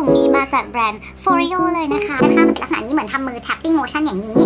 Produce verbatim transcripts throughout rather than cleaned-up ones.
งนี้มาจากแบรนด์ Foreo เลยนะคะด้านข้างจะเป็นลักษณะนี้เหมือนทำมือ tapping motion อย่างนี้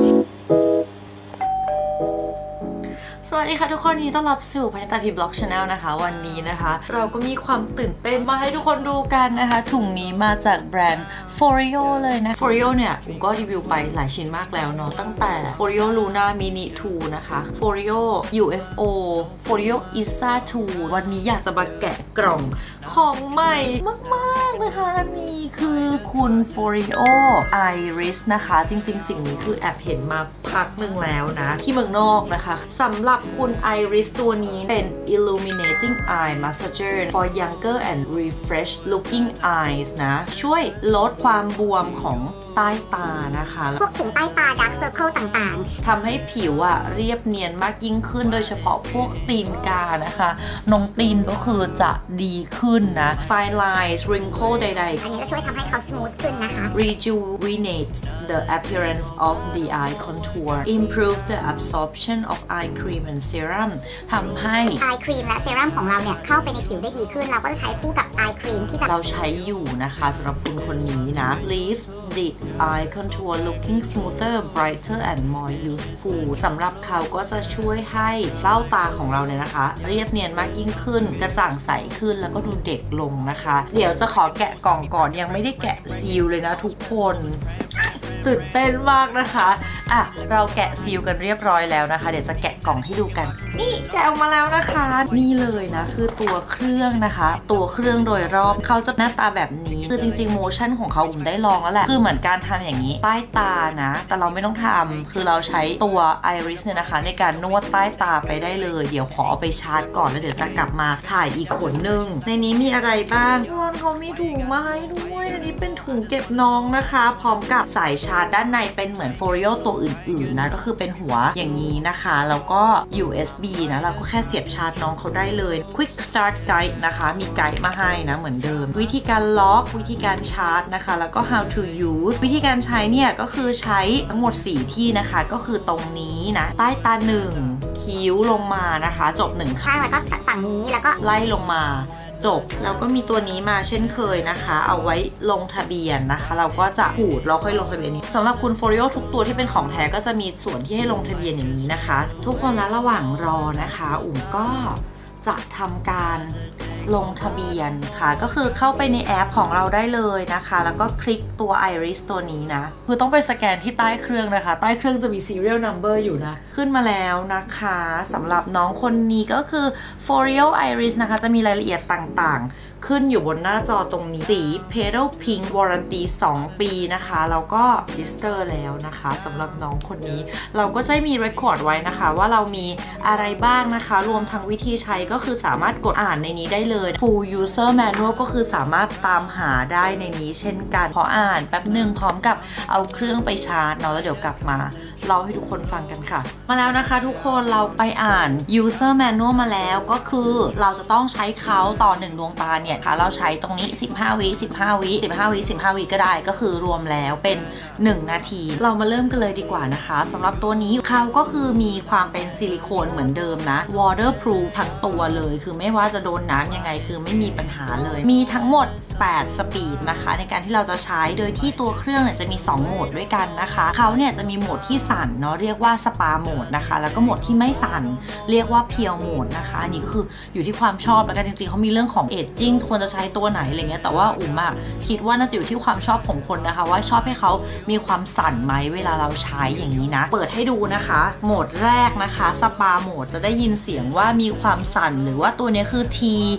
สวัสดีค่ะทุกคนยินดีต้อนรับสู่พนิตาพีบล็อกชาแนลนะคะวันนี้นะคะเราก็มีความตื่นเต้นมาให้ทุกคนดูกันนะคะถุงนี้มาจากแบรนด์ Foreo เลยนะ Foreo เนี่ยผมก็รีวิวไปหลายชิ้นมากแล้วเนาะตั้งแต่ Foreo Luna Mini ทู นะคะ Foreo ยู เอฟ โอ Foreo Isa ทู วันนี้อยากจะมาแกะกล่องของใหม่มากๆนะคะอันนี้คือคุณ Foreo Iris นะคะจริงๆสิ่งนี้คือแอบเห็นมาพักหนึ่งแล้วนะที่เมืองนอกนะคะสำหรับคุณ Iris ตัวนี้เป็น Illuminating Eye Massager for younger and refresh looking eyes นะช่วยลดความบวมของใต้ตานะคะพวกถุงใต้ตา dark circle ต่างๆทำให้ผิวอะเรียบเนียนมากยิ่งขึ้นโดยเฉพาะพวกตีนกานะคะนงตีนก็คือจะดีขึ้นนะ fine lines wrinkle ใดๆอันนี้จะช่วยทำให้เขา smooth ขึ้นนะคะ rejuvenate the appearance of the eye contour improve the absorption of eye cream and serum ทำให้ eye cream และ serum ของเราเนี่ยเข้าไปในผิวได้ดีขึ้นเราก็จะใช้คู่กับ eye cream ที่เราใช้อยู่นะคะสำหรับคุณคนนี้นะ leave the eye contour looking smoother brighter and more youthful สำหรับเขาก็จะช่วยให้เบ้าตาของเราเนี่ยนะคะเรียบเนียนมากยิ่งขึ้นกระจ่างใสขึ้นแล้วก็ดูเด็กลงนะคะเดี๋ยวจะขอแกะกล่องก่อนยังไม่ได้แกะซีลเลยนะทุกคนตื่นเต้นมากนะคะอ่ะเราแกะซีลกันเรียบร้อยแล้วนะคะเดี๋ยวจะแกะกล่องให้ดูกันนี่แกะออกมาแล้วนะคะนี่เลยนะคือตัวเครื่องนะคะตัวเครื่องโดยรอบเขาจะหน้าตาแบบนี้คือจริงๆโมชั่นของเขาผมได้ลองแล้วแหละคือเหมือนการทำอย่างนี้ใต้ตานะแต่เราไม่ต้องทำคือเราใช้ตัว Iris เนี่ยนะคะในการนวดใต้ตาไปได้เลยเดี๋ยวขอเอาไปชาร์จก่อนแล้วเดี๋ยวจะกลับมาถ่ายอีกขนหนึ่งในนี้มีอะไรบ้างเขามีถุงมาให้ด้วยอันนี้เป็นถุงเก็บน้องนะคะพร้อมกับสายชาร์จด้านในเป็นเหมือน Foreo ตัวอื่นๆนะก็คือเป็นหัวอย่างนี้นะคะแล้วก็ ยู เอส บี นะเราก็แค่เสียบชาร์จน้องเขาได้เลย Quick Start Guide นะคะมีไกด์มาให้นะเหมือนเดิมวิธีการล็อกวิธีการชาร์จนะคะแล้วก็ how to use วิธีการใช้เนี่ยก็คือใช้ทั้งหมดสี่ที่นะคะก็คือตรงนี้นะใต้ตาหนึ่งคิ้วลงมานะคะจบหนึ่งข้างแล้วก็ฝั่งนี้แล้วก็ไล่ลงมาจบแล้วก็มีตัวนี้มาเช่นเคยนะคะเอาไว้ลงทะเบียนนะคะเราก็จะขูดเราค่อยลงทะเบียนนี้สำหรับคุณ Foreo ทุกตัวที่เป็นของแท้ก็จะมีส่วนที่ให้ลงทะเบียนอย่างนี้นะคะทุกคนแล้วระหว่างรอนะคะอุ๋มก็จะทำการลงทะเบียนค่ะก็คือเข้าไปในแอปของเราได้เลยนะคะแล้วก็คลิกตัว Iris ตัวนี้นะคือต้องไปสแกนที่ใต้เครื่องนะคะใต้เครื่องจะมี serial number อยู่นะขึ้นมาแล้วนะคะสำหรับน้องคนนี้ก็คือ Foreo Iris นะคะจะมีรายละเอียดต่างๆขึ้นอยู่บนหน้าจอตรงนี้สี Petal Pink Warranty สองปีนะคะแล้วก็ Register แล้วนะคะสำหรับน้องคนนี้เราก็จะมี record ไว้นะคะว่าเรามีอะไรบ้างนะคะรวมทั้งวิธีใช้ก็คือสามารถกดอ่านในนี้ได้เลย Full User Manual ก็คือสามารถตามหาได้ในนี้เช่นกันขออ่านแป๊บหนึ่งพร้อมกับเอาเครื่องไปชาร์จเนาะแล้วเดี๋ยวกลับมาเล่าให้ทุกคนฟังกันค่ะมาแล้วนะคะทุกคนเราไปอ่าน User Manual มาแล้วก็คือเราจะต้องใช้เขาต่อหนึ่งดวงตาเนี่ยค่ะเราใช้ตรงนี้สิบห้าวิสิบห้าวิสิบห้าวิสิบห้าวิก็ได้ก็คือรวมแล้วเป็นหนึ่งนาทีเรามาเริ่มกันเลยดีกว่านะคะสำหรับตัวนี้เขาก็คือมีความเป็นซิลิโคนเหมือนเดิมนะ waterproof ทั้งตัวเลยคือไม่ว่าจะโดนน้ำยังไงคือไม่มีปัญหาเลยมีทั้งหมดแปดสปีดนะคะในการที่เราจะใช้โดยที่ตัวเครื่องเนี่ยจะมีสองโหมดด้วยกันนะคะเขาเนี่ยจะมีโหมดที่สั่นเนาะเรียกว่าสปาโหมดนะคะแล้วก็โหมดที่ไม่สั่นเรียกว่าเพียวโหมดนะคะอันนี้ก็คืออยู่ที่ความชอบแล้วกันจริงๆเขามีเรื่องของเอจจิ้งควรจะใช้ตัวไหนอะไรเงี้ยแต่ว่าอุ๋มอะคิดว่าน่าจะอยู่ที่ความชอบของคนนะคะว่าชอบให้เขามีความสั่นไหมเวลาเราใช้อย่างนี้นะเปิดให้ดูนะคะโหมดแรกนะคะสปาโหมดจะได้ยินเสียงว่ามีความสั่นหรือว่าตัวนี้คือ T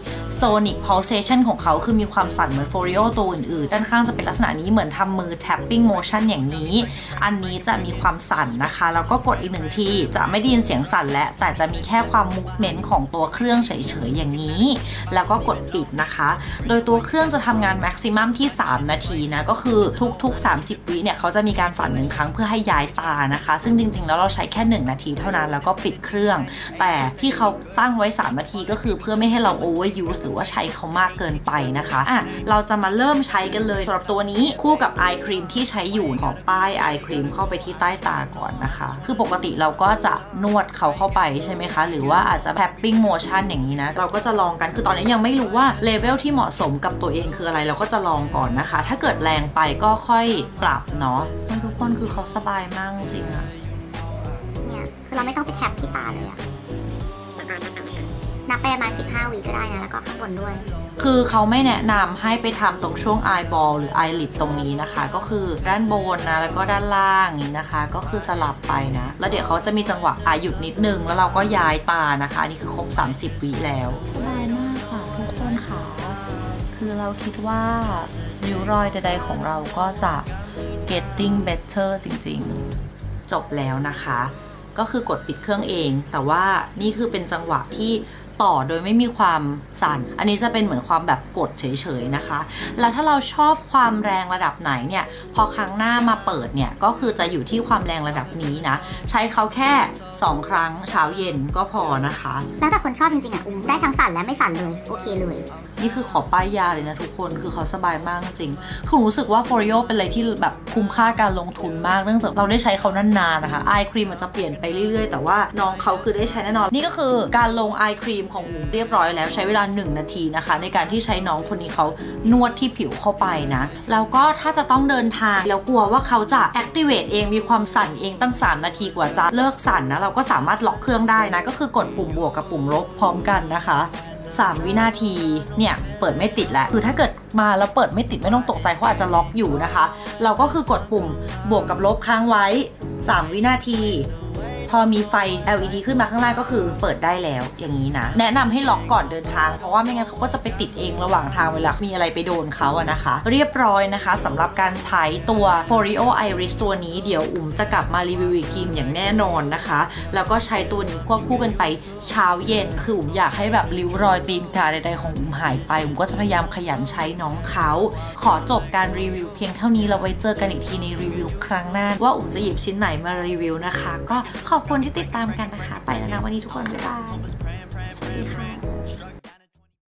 Sonic Pulsation ของเขาคือมีความสั่นเหมือน Foreo ตัวอื่นๆด้านข้างจะเป็นลักษณะนี้เหมือนทำมือ tapping motion อย่างนี้อันนี้จะมีความสั่นนะคะแล้วก็กดอีกหนึ่งทีจะไม่ได้ยินเสียงสั่นและแต่จะมีแค่ความ movement ของตัวเครื่องเฉยๆอย่างนี้แล้วก็กดปิดนะคะโดยตัวเครื่องจะทำงาน maximum ที่สามนาทีนะก็คือทุกๆสามสิบวิเนี่ยเขาจะมีการสั่นหนึ่งครั้งเพื่อให้ย้ายตานะคะซึ่งจริงๆแล้วเราใช้แค่หนึ่งนาทีเท่านั้นแล้วก็ปิดเครื่องแต่ที่เขาตั้งไว้สามนาทีก็คือเพื่อไม่ให้เรา overuse diffuse หรือว่าใช้เขามากเกินไปนะคะอ่ะเราจะมาเริ่มใช้กันเลยสำหรับตัวนี้คู่กับ eye cream ที่ใช้อยู่ขอป้าย eye cream เข้าไปที่ใต้ตาก่อนนะคะคือปกติเราก็จะนวดเขาเข้าไปใช่ไหมคะหรือว่าอาจจะ tapping motion อย่างนี้นะเราก็จะลองกันคือตอนนี้ยังไม่รู้ว่าเลเวลที่เหมาะสมกับตัวเองคืออะไรเราก็จะลองก่อนนะคะถ้าเกิดแรงไปก็ค่อยปรับเนาะทุกคนคือเขาสบายมากจริงอะเนี่ยคือเราไม่ต้องไปแท็บที่ตาเลยอะนับไปประมาณสิบห้าวิก็ได้นะแล้วก็ข้างบนด้วยคือเขาไม่แนะนำให้ไปทำตรงช่วง eyeball หรือ eyelid ตรงนี้นะคะก็คือด้านบนนะแล้วก็ด้านล่างนี้นะคะก็คือสลับไปนะแล้วเดี๋ยวเขาจะมีจังหวะอาหยุดนิดนึงแล้วเราก็ย้ายตานะคะนี่คือครบสามสิบวิแล้วสบายมากค่ะทุกคนค่ะคือเราคิดว่าริ้วรอยใดๆของเราก็จะ getting better จริงๆจบแล้วนะคะก็คือกดปิดเครื่องเองแต่ว่านี่คือเป็นจังหวะที่ต่อโดยไม่มีความสั่นอันนี้จะเป็นเหมือนความแบบกดเฉยๆนะคะแล้วถ้าเราชอบความแรงระดับไหนเนี่ยพอครั้งหน้ามาเปิดเนี่ยก็คือจะอยู่ที่ความแรงระดับนี้นะใช้เขาแค่สองครั้งเช้าเย็นก็พอนะคะแล้วแต่คนชอบจริงๆอ่ะอุ้มได้ทั้งสั่นและไม่สั่นเลยโอเคเลยนี่คือขอป้ายยาเลยนะทุกคนคือเขาสบายมากจริงคือรู้สึกว่า Foreo เป็นอะไรที่แบบคุ้มค่าการลงทุนมากเนื่องจากเราได้ใช้เขานานๆนะคะ Eye Cream มันจะเปลี่ยนไปเรื่อยๆแต่ว่าน้องเขาคือได้ใช้แน่นอนนี่ก็คือการลง Eye Cream ของอุ้มเรียบร้อยแล้วใช้เวลาหนึ่งนาทีนะคะในการที่ใช้น้องคนนี้เขานวดที่ผิวเข้าไปนะแล้วก็ถ้าจะต้องเดินทางแล้วกลัวว่าเขาจะ activate เองมีความสั่นเองตั้งสามนาทีกว่าจะเลิกสั่นนะเราก็สามารถล็อกเครื่องได้นะก็คือกดปุ่มบวกกับปุ่มลบพร้อมกันนะคะสามวินาทีเนี่ยเปิดไม่ติดแล้วคือถ้าเกิดมาแล้วเปิดไม่ติดไม่ต้องตกใจเขาอาจจะล็อกอยู่นะคะเราก็คือกดปุ่มบวกกับลบค้างไว้สามวินาทีพอมีไฟ แอล อี ดี ขึ้นมาข้างล่างก็คือเปิดได้แล้วอย่างนี้นะแนะนำให้ล็อกก่อนเดินทางเพราะว่าไม่งั้นเขาก็จะไปติดเองระหว่างทางเวลามีอะไรไปโดนเขาอะนะคะเรียบร้อยนะคะสำหรับการใช้ตัว Foreo Iris ตัวนี้เดี๋ยวอุ้มจะกลับมารีวิวอีกทีอย่างแน่นอนนะคะแล้วก็ใช้ตัวนี้ควบคู่กันไปเช้าเย็นคืออุ้มอยากให้แบบริ้วรอยตีนกาใดๆของอุ้มหายไปอุ้มก็จะพยายามขยันใช้น้องเขาขอจบการรีวิวเพียงเท่านี้เราไว้เจอกันอีกทีในรีวิวครั้งหน้าว่าอุ้มจะหยิบชิ้นไหนมารีวิวนะคะก็ขอบคุณที่ติดตามกันนะคะไปแล้วนะวันนี้ทุกคนบ๊ายบายสวัสดีค่ะ